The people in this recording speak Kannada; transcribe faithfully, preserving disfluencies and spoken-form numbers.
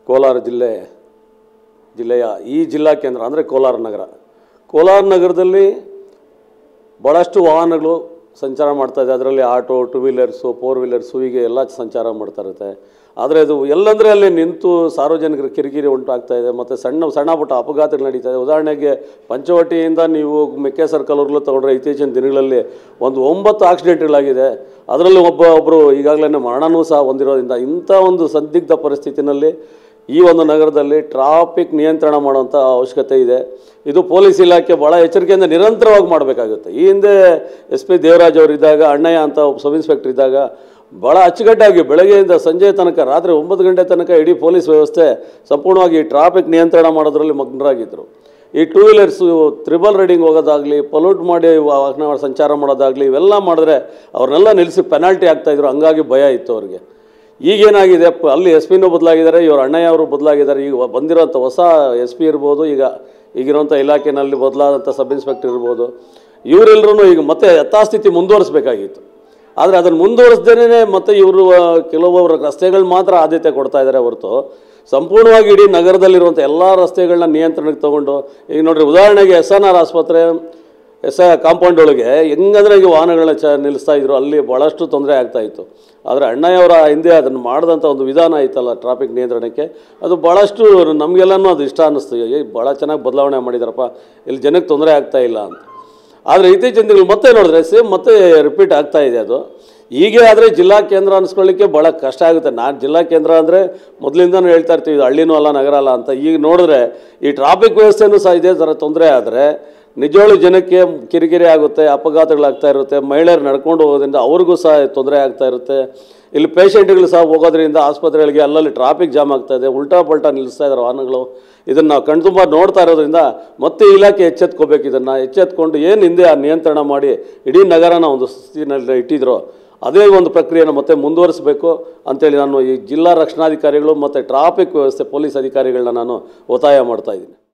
ಕೋಲಾರ ಜಿಲ್ಲೆ ಜಿಲ್ಲೆಯ ಈ ಜಿಲ್ಲಾ ಕೇಂದ್ರ ಅಂದರೆ ಕೋಲಾರ ನಗರ. ಕೋಲಾರ ನಗರದಲ್ಲಿ ಭಾಳಷ್ಟು ವಾಹನಗಳು ಸಂಚಾರ ಮಾಡ್ತಾಯಿದೆ. ಅದರಲ್ಲಿ auto, two wheelers, four wheelers ಹೀಗೆ ಎಲ್ಲ ಸಂಚಾರ ಮಾಡ್ತಾ ಇರುತ್ತೆ. ಆದರೆ ಅದು ಎಲ್ಲಂದರೆ ಅಲ್ಲಿ ನಿಂತು ಸಾರ್ವಜನಿಕರ ಕಿರಿಕಿರಿ ಉಂಟಾಗ್ತಾಯಿದೆ ಮತ್ತು ಸಣ್ಣ ಸಣ್ಣ ಪುಟ್ಟ ಅಪಘಾತಗಳು ನಡೀತಾ ಇದೆ. ಉದಾಹರಣೆಗೆ ಪಂಚವಟಿಯಿಂದ ನೀವು ಮೆಕ್ಕೆ ಸರ್ಕಲ್ವರೆಗೂ ತೊಗೊಂಡ್ರೆ ಇತ್ತೀಚಿನ ದಿನಗಳಲ್ಲಿ ಒಂದು ಒಂಬತ್ತು ಆಕ್ಸಿಡೆಂಟ್ಗಳಾಗಿದೆ. ಅದರಲ್ಲಿ ಒಬ್ಬ ಒಬ್ಬರು ಈಗಾಗಲೇ ಮರಣವೂ ಸಹ ಹೊಂದಿರೋದ್ರಿಂದ ಇಂಥ ಒಂದು ಸಂದಿಗ್ಧ ಪರಿಸ್ಥಿತಿನಲ್ಲಿ ಈ ಒಂದು ನಗರದಲ್ಲಿ ಟ್ರಾಫಿಕ್ ನಿಯಂತ್ರಣ ಮಾಡುವಂಥ ಅವಶ್ಯಕತೆ ಇದೆ. ಇದು ಪೊಲೀಸ್ ಇಲಾಖೆ ಭಾಳ ಎಚ್ಚರಿಕೆಯಿಂದ ನಿರಂತರವಾಗಿ ಮಾಡಬೇಕಾಗುತ್ತೆ. ಈ ಹಿಂದೆ ಎಸ್ ಪಿ ದೇವರಾಜ್ ಅವರು ಇದ್ದಾಗ, ಅಣ್ಣಯ್ಯ ಅಂತ ಸಬ್ ಇನ್ಸ್ಪೆಕ್ಟರ್ ಇದ್ದಾಗ ಭಾಳ ಅಚ್ಚುಕಟ್ಟಾಗಿ ಬೆಳಗ್ಗೆಯಿಂದ ಸಂಜೆ ತನಕ, ರಾತ್ರಿ ಒಂಬತ್ತು ಗಂಟೆ ತನಕ ಇಡೀ ಪೊಲೀಸ್ ವ್ಯವಸ್ಥೆ ಸಂಪೂರ್ಣವಾಗಿ ಟ್ರಾಫಿಕ್ ನಿಯಂತ್ರಣ ಮಾಡೋದ್ರಲ್ಲಿ ಮಗ್ನರಾಗಿದ್ದರು. ಈ ಟೂ ವೀಲರ್ಸು ತ್ರಿಬಲ್ ರೈಡಿಂಗ್ ಹೋಗೋದಾಗಲಿ, ಪೊಲ್ಯೂಟ್ ಮಾಡಿ ವಾಹನ ಸಂಚಾರ ಮಾಡೋದಾಗಲಿ ಇವೆಲ್ಲ ಮಾಡಿದ್ರೆ ಅವ್ರನ್ನೆಲ್ಲ ನಿಲ್ಲಿಸಿ ಪೆನಾಲ್ಟಿ ಆಗ್ತಾಯಿದ್ರು. ಹಂಗಾಗಿ ಭಯ ಇತ್ತು ಅವ್ರಿಗೆ. ಈಗೇನಾಗಿದೆ, ಅಲ್ಲಿ ಎಸ್ ಪಿನೂ ಬದಲಾಗಿದ್ದಾರೆ, ಇವರು ಅಣ್ಣಯ್ಯ ಅವರು ಬದಲಾಗಿದ್ದಾರೆ. ಈಗ ಬಂದಿರೋಂಥ ಹೊಸ ಎಸ್ ಪಿ ಇರ್ಬೋದು, ಈಗ ಈಗಿರೋಂಥ ಇಲಾಖೆಯಲ್ಲಿ ಬದಲಾದಂಥ ಸಬ್ ಇನ್ಸ್ಪೆಕ್ಟರ್ ಇರ್ಬೋದು, ಇವರೆಲ್ಲರೂ ಈಗ ಮತ್ತೆ ಯಥಾಸ್ಥಿತಿ ಮುಂದುವರಿಸಬೇಕಾಗಿತ್ತು. ಆದರೆ ಅದನ್ನು ಮುಂದುವರಿಸ್ದೇನೆ ಮತ್ತೆ ಇವರು ಕೆಲವೊಬ್ಬರು ರಸ್ತೆಗಳು ಮಾತ್ರ ಆದ್ಯತೆ ಕೊಡ್ತಾ ಇದ್ದಾರೆ ಹೊರತು ಸಂಪೂರ್ಣವಾಗಿ ಇಡೀ ನಗರದಲ್ಲಿರುವಂಥ ಎಲ್ಲ ರಸ್ತೆಗಳನ್ನ ನಿಯಂತ್ರಣಕ್ಕೆ ತೊಗೊಂಡು, ಈಗ ನೋಡಿರಿ ಉದಾಹರಣೆಗೆ ಎಸ್ ಎನ್ ಆರ್ ಆಸ್ಪತ್ರೆ ಎಸ್ ಕಾಂಪೌಂಡ್ ಒಳಗೆ ಹೆಂಗಂದ್ರೆ ಈಗ ವಾಹನಗಳನ್ನ ಚ ನಿಲ್ಲಿಸ್ತಾ ಇದ್ರು, ಅಲ್ಲಿ ಭಾಳಷ್ಟು ತೊಂದರೆ ಆಗ್ತಾಯಿತ್ತು. ಆದರೆ ಅಣ್ಣಯ್ಯವರ ಹಿಂದೆ ಅದನ್ನು ಮಾಡಿದಂಥ ಒಂದು ವಿಧಾನ ಐತಲ್ಲ ಟ್ರಾಫಿಕ್ ನಿಯಂತ್ರಣಕ್ಕೆ, ಅದು ಭಾಳಷ್ಟು ನಮಗೆಲ್ಲನೂ ಅದು ಇಷ್ಟ ಅನ್ನಿಸ್ತು. ಭಾಳ ಚೆನ್ನಾಗಿ ಬದಲಾವಣೆ ಮಾಡಿದಾರಪ್ಪ, ಇಲ್ಲಿ ಜನಕ್ಕೆ ತೊಂದರೆ ಆಗ್ತಾಯಿಲ್ಲ ಅಂತ. ಆದರೆ ಇತ್ತೀಚಿನ ದಿನಗಳು ಮತ್ತೆ ನೋಡಿದ್ರೆ ಸೇಮ್ ಮತ್ತೆ ರಿಪೀಟ್ ಆಗ್ತಾ ಇದೆ ಅದು. ಹೀಗೆ ಆದರೆ ಜಿಲ್ಲಾ ಕೇಂದ್ರ ಅನ್ನಿಸ್ಕೊಳ್ಳಿಕ್ಕೆ ಭಾಳ ಕಷ್ಟ ಆಗುತ್ತೆ. ನಾನು ಜಿಲ್ಲಾ ಕೇಂದ್ರ ಅಂದರೆ ಮೊದಲಿಂದನೂ ಹೇಳ್ತಾ ಇರ್ತೀವಿ, ಇದು ಹಳ್ಳಿನೂ ಅಲ್ಲ ನಗರ ಅಲ್ಲ ಅಂತ. ಈಗ ನೋಡಿದ್ರೆ ಈ ಟ್ರಾಫಿಕ್ ವ್ಯವಸ್ಥೆನೂ ಸಹ ಇದೇ ಥರ ತೊಂದರೆ ಆದರೆ ನಿಜವಾಗ್ಲೂ ಜನಕ್ಕೆ ಕಿರಿಕಿರಿ ಆಗುತ್ತೆ, ಅಪಘಾತಗಳಾಗ್ತಾ ಇರುತ್ತೆ. ಮಹಿಳೆಯರು ನಡ್ಕೊಂಡು ಹೋಗೋದ್ರಿಂದ ಅವ್ರಿಗೂ ಸಹ ತೊಂದರೆ ಆಗ್ತಾ ಇರುತ್ತೆ. ಇಲ್ಲಿ ಪೇಷೆಂಟ್ಗಳು ಸಹ ಹೋಗೋದ್ರಿಂದ ಆಸ್ಪತ್ರೆಗಳಿಗೆ ಅಲ್ಲಲ್ಲಿ ಟ್ರಾಫಿಕ್ ಜಾಮ್ ಆಗ್ತಾಯಿದೆ, ಉಲ್ಟಾ ಪಲ್ಟಾ ನಿಲ್ಲಿಸ್ತಾ ಇದ್ದಾರೆ ವಾಹನಗಳು. ಇದನ್ನು ನಾವು ಕಣ್ತುಂಬ ನೋಡ್ತಾ ಇರೋದ್ರಿಂದ ಮತ್ತೆ ಇಲಾಖೆ ಎಚ್ಚೆತ್ಕೋಬೇಕು. ಇದನ್ನು ಎಚ್ಚೆತ್ಕೊಂಡು ಏನು ಹಿಂದೆ ಆ ನಿಯಂತ್ರಣ ಮಾಡಿ ಇಡೀ ನಗರನ ಒಂದು ಸ್ಥಿತಿನಲ್ಲಿ ಇಟ್ಟಿದ್ರು, ಅದೇ ಒಂದು ಪ್ರಕ್ರಿಯೆಯನ್ನು ಮತ್ತೆ ಮುಂದುವರಿಸಬೇಕು ಅಂತೇಳಿ ನಾನು ಈ ಜಿಲ್ಲಾ ರಕ್ಷಣಾಧಿಕಾರಿಗಳು ಮತ್ತು ಟ್ರಾಫಿಕ್ ವ್ಯವಸ್ಥೆ ಪೊಲೀಸ್ ಅಧಿಕಾರಿಗಳನ್ನ ನಾನು ಒತ್ತಾಯ ಮಾಡ್ತಾಯಿದ್ದೀನಿ.